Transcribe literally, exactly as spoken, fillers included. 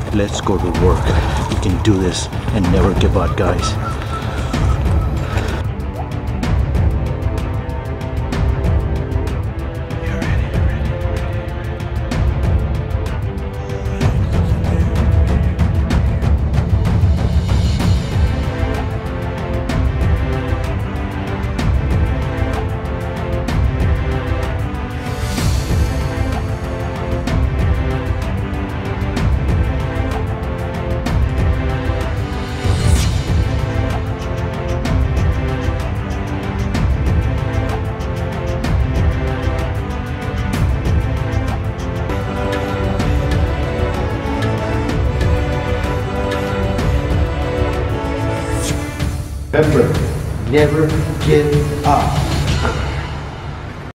Let's go to work. We can do this and never give up, guys. Remember, never give up.